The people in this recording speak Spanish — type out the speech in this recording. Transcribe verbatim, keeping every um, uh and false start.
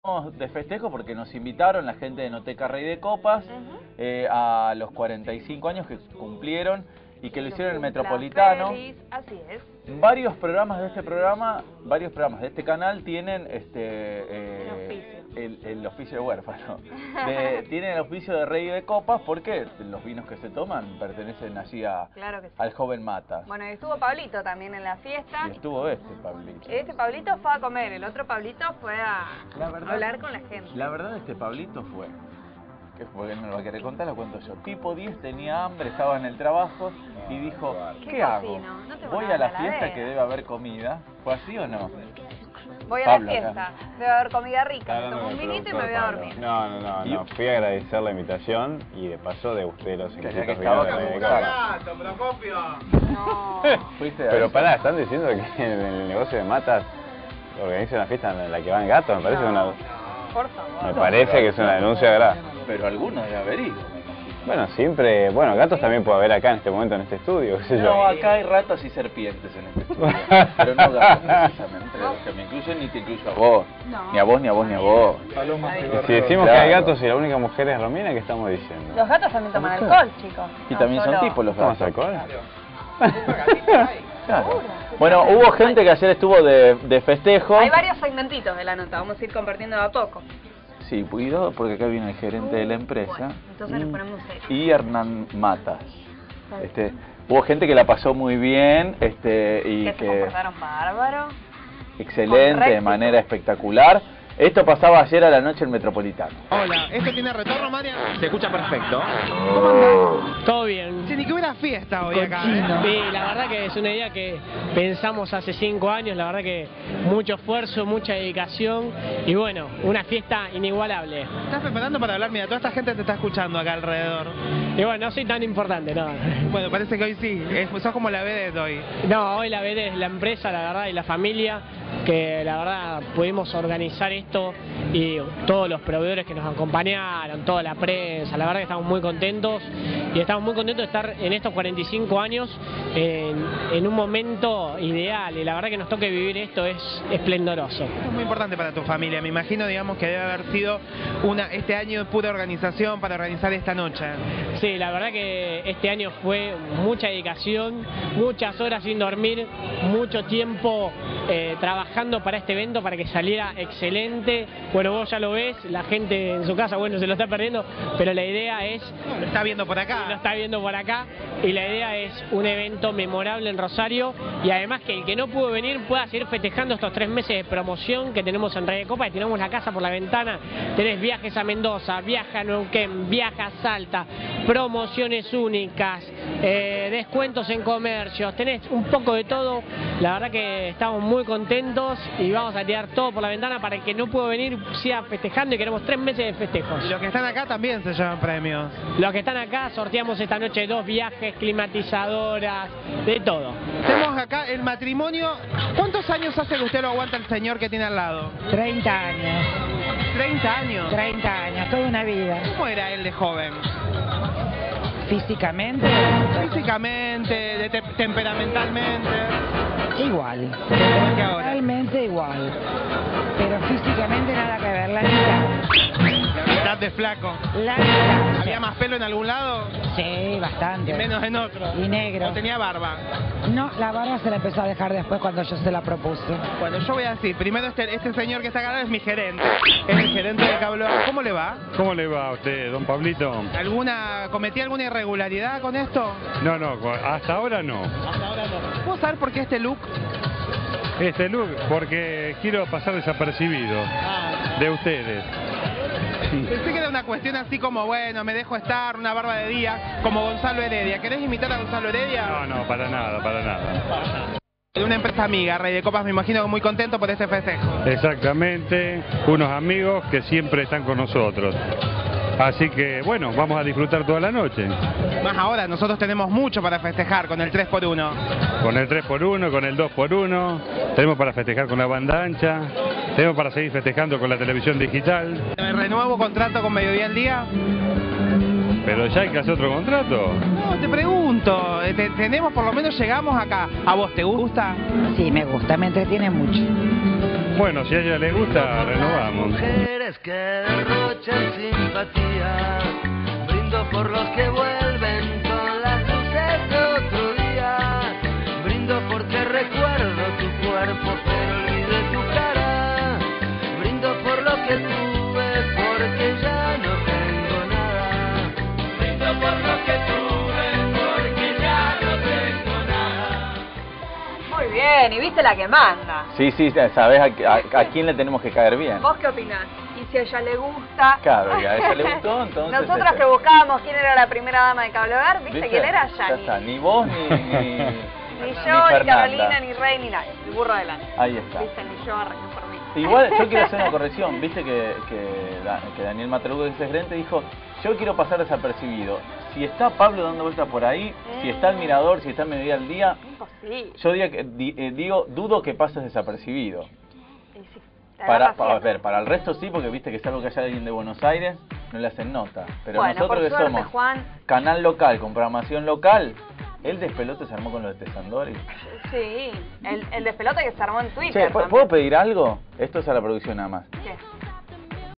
De festejo porque nos invitaron la gente de Noteca Rey de Copas uh-huh. eh, a los cuarenta y cinco años que cumplieron y que lo hicieron en el Metropolitano. Feliz. Así es. Varios programas de este programa, varios programas de este canal tienen este eh, el oficio. El, el oficio de huérfano. De, tienen el oficio de Rey de Copas porque los vinos que se toman pertenecen allí a, claro que sí. al joven Matas. Bueno, y estuvo Pablito también en la fiesta. Y estuvo este Pablito. Este Pablito fue a comer, el otro Pablito fue a la verdad, hablar con la gente. La verdad este Pablito fue, que fue, él no lo va a querer contar, lo cuento yo. Tipo diez, tenía hambre, estaba en el trabajo y dijo, ¿qué, ¿qué hago? No Voy a la fiesta que debe haber comida. ¿Fue así o no? Voy a Pablo, la fiesta, acá. debe haber comida rica, Claro, tomo no, un vinito y me voy a dormir. No, no, no, no, fui a agradecer la invitación y de paso degusté los exquisitos vinos de Rey de Copas. No. Pero pará, están diciendo que en el negocio de Matas organiza una fiesta en la que van gatos, me parece no. una... Por favor. Me parece que es una denuncia grave. Pero alguno debe haber ido. Bueno, siempre... Bueno, gatos también puede haber acá en este momento en este estudio, qué sé yo. No, acá hay ratas y serpientes en este estudio. Pero no gatos, precisamente, los que me incluyen ni te incluyo a vos. No. Ni a vos, ni a vos, ni a vos. Y si decimos claro. que hay gatos y la única mujer es Romina, ¿qué estamos diciendo? Los gatos también toman alcohol, chicos. Y no, también solo... son tipos los gatos. ¿Tomas alcohol? Claro. Bueno, hubo gente que ayer estuvo de, de festejo. Hay varios segmentitos de la nota, vamos a ir compartiendo de a poco. Sí, cuidado porque acá viene el gerente uh, de la empresa. Bueno, entonces nos ponemos serios. Y Hernán Matas. Este, hubo gente que la pasó muy bien, este, y que que se comportaron bárbaro. Excelente, de manera espectacular. Esto pasaba ayer a la noche en Metropolitano. Hola, ¿esto tiene retorno, María? Se escucha perfecto. ¿Cómo andás? Todo bien. Sí, ni que hubiera fiesta hoy acá, ¿eh? Sí, la verdad que es una idea que pensamos hace cinco años, la verdad que mucho esfuerzo, mucha dedicación y bueno, una fiesta inigualable. ¿Estás preparando para hablar? Mira, toda esta gente te está escuchando acá alrededor. Y bueno, no soy tan importante, no. Bueno, parece que hoy sí, es, sos como la vedette hoy. No, hoy la vedette es la empresa, la verdad, y la familia, que la verdad pudimos organizar esto y todos los proveedores que nos acompañaron, toda la prensa, la verdad que estamos muy contentos y estamos muy contentos de estar en estos cuarenta y cinco años en, en un momento ideal y la verdad que nos toque vivir esto es esplendoroso. Es muy importante para tu familia, me imagino, digamos, que debe haber sido una este año de pura organización para organizar esta noche. Sí, la verdad que este año fue mucha dedicación, muchas horas sin dormir, mucho tiempo eh, trabajando para este evento, para que saliera excelente. Bueno, vos ya lo ves, la gente en su casa, bueno, se lo está perdiendo, pero la idea es... Lo está viendo por acá. Lo está viendo por acá, y la idea es un evento memorable en Rosario, y además que el que no pudo venir pueda seguir festejando estos tres meses de promoción que tenemos en Rey de Copas, y tenemos la casa por la ventana, tenés viajes a Mendoza, viaje a Neuquén, viaje a Salta, promociones únicas, eh, descuentos en comercios, tenés un poco de todo. La verdad que estamos muy contentos y vamos a tirar todo por la ventana para el que no pudo venir siga festejando, y queremos tres meses de festejos. Y los que están acá también se llevan premios. Los que están acá sorteamos esta noche dos viajes, climatizadoras, de todo. Tenemos acá el matrimonio. ¿Cuántos años hace que usted lo aguanta el señor que tiene al lado? treinta años. ¿treinta años? treinta años, toda una vida. ¿Cómo era él de joven? Físicamente. Físicamente, de te temperamentalmente. Igual. Temperamentalmente igual. Pero físicamente nada que ver, la mitad. La mitad de flaco. La mitad. ¿Había más pelo en algún lado? Sí, bastante. Y menos en otro. Y negro. ¿O tenía barba? No, la barba se la empezó a dejar después cuando yo se la propuse. Bueno, yo voy a decir, primero este, este señor que está acá es mi gerente. Es el gerente de Cable. ¿Cómo le va? ¿Cómo le va a usted, don Pablito? ¿Alguna, cometí alguna irregularidad con esto? No, no, hasta ahora no. Hasta ahora no. ¿Puedo saber por qué este look? Este look, porque quiero pasar desapercibido ah. de ustedes. Sí. Pensé que era una cuestión así como, bueno, me dejo estar, una barba de día, como Gonzalo Heredia. ¿Querés imitar a Gonzalo Heredia? No, no, para nada, para nada. De una empresa amiga, Rey de Copas, me imagino muy contento por este festejo. Exactamente, unos amigos que siempre están con nosotros. Así que, bueno, vamos a disfrutar toda la noche. Más ahora, nosotros tenemos mucho para festejar con el tres por uno. Con el tres por uno, con el dos por uno, tenemos para festejar con la banda ancha, tenemos para seguir festejando con la televisión digital. ¿Renuevo contrato con Mediodía al Día? Pero ya hay que hacer otro contrato. No, te pregunto, te, tenemos, por lo menos llegamos acá. ¿A vos te gusta? Sí, me gusta, me entretiene mucho. Bueno, si a ella le gusta, renovamos. Mujeres que derrochan simpatía, brindo por los que vuelven con las luces de otro día, brindo porque recuerdo tu cuerpo pero olvidé tu cara, brindo por lo que tuve porque ya no tengo nada, brindo por lo que tuve porque ya no tengo nada. Muy bien, y viste la que manda. Sí, sí, sabes a, a, a quién le tenemos que caer bien. ¿Vos qué opinás? Y si a ella le gusta... Claro, y a ella le gustó, entonces... Nosotros este, que buscábamos quién era la primera dama de Cable Ver, ¿viste, ¿viste? quién era? Ya Yani. está, ni vos ni... Ni, Ni yo, ni, Fernanda. Carolina, ni Rey, ni nadie. El burro adelante. Ahí está. Viste, ni yo arranqué por mí. Igual yo quiero hacer una corrección, viste que, que, da- que Daniel Matarugo, el gerente, dijo, yo quiero pasar desapercibido. Si está Pablo dando vueltas por ahí, si está el Mirador, si está Mediodía al Día, Imposible. yo diga que, di- eh, digo, dudo que pases desapercibido. Y sí, te Para, agarra para, siempre. ver, para el resto sí, porque viste que es algo que haya alguien de Buenos Aires, no le hacen nota. Pero Bueno, nosotros por que suerte, somos Juan. canal local, con programación local, el despelote se armó con lo de Tesandori. Sí, el, el despelote que se armó en Che, Twitter ¿puedo también. puedo pedir algo? Esto es a la producción nada más. ¿Qué?